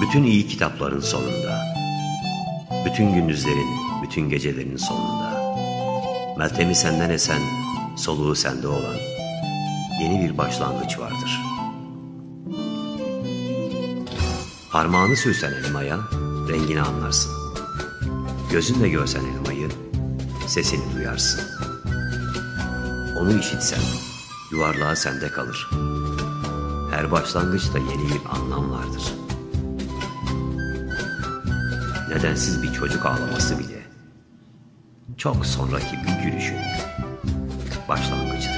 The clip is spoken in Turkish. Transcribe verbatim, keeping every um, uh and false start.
Bütün iyi kitapların sonunda, bütün gündüzlerin, bütün gecelerin sonunda, meltemi senden esen, soluğu sende olan yeni bir başlangıç vardır. Parmağını sürsen elmaya, rengini anlarsın. Gözünle görsen elmayı, sesini duyarsın. Onu işitsen, yuvarlağı sende kalır. Her başlangıçta yeni bir anlam vardır. Nedensiz bir çocuk ağlaması bile, çok sonraki bir gülüşün başlangıcıdır.